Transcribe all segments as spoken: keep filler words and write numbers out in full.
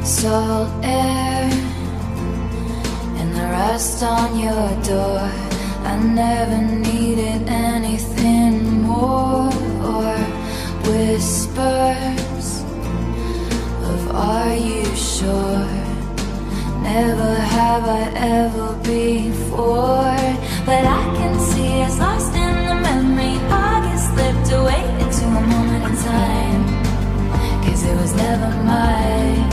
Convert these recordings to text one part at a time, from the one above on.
salt air and the rust on your door. I never needed anything more, or whispers of "Are you sure?" Never have I ever before. But I can see us lost in the memory. August slipped away into a moment in time, 'cause it was never mine.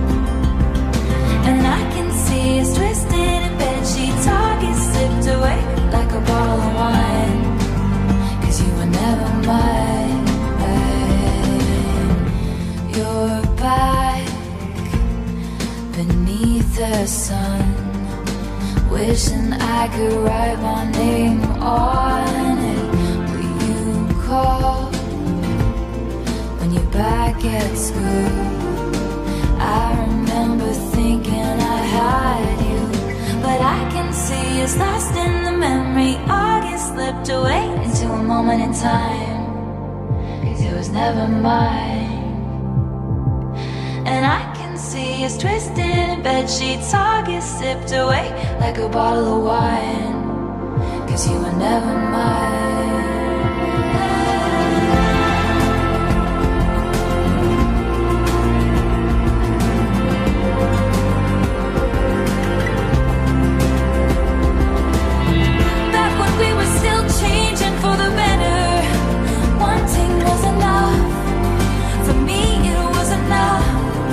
And I can see us twisted in bed sheets. August slipped away like a bottle of wine, 'cause you were never mine. You're back beneath the sun, wishing I could write my name on it. Will you call when you're back at school? I remember thinking I had you, but I can see us lost in the memory. August slipped away into a moment in time, 'cause it was never mine. And I can see us twisted in bed sheets. August sipped away like a bottle of wine, 'cause you were never mine. Back when we were still changing for the better, wanting was enough. For me it was enough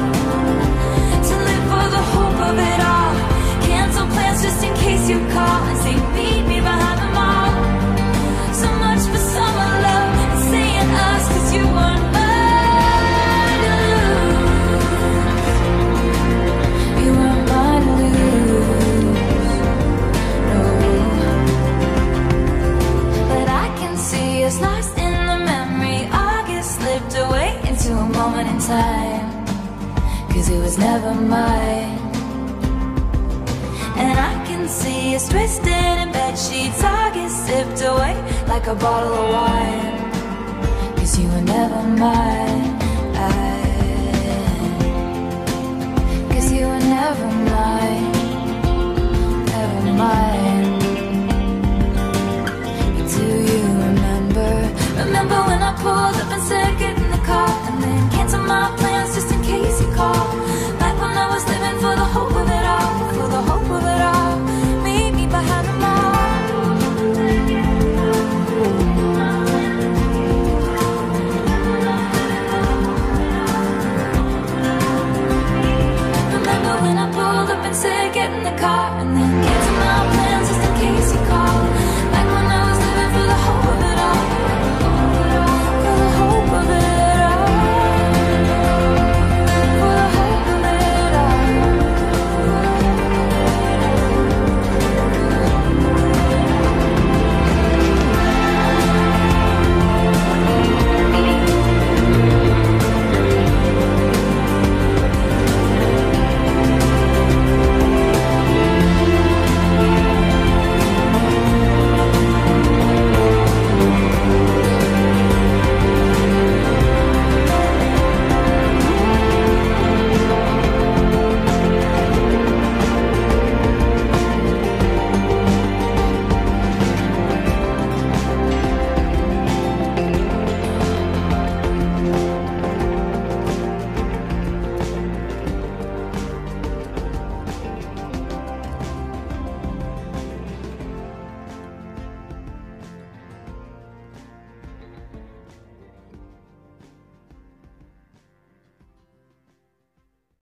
of it all. Cancel plans just in case you call and say meet me behind the mall. So much for summer love and saying us, 'cause you weren't mine to lose. You weren't mine to lose, no. But I can see us lost in the memory. August slipped away into a moment in time, 'cause it was never mine. And I can see us twisted in bed sheets. August sipped away like a bottle of wine, 'cause you were never mine. I, 'cause you were never mine, never mine.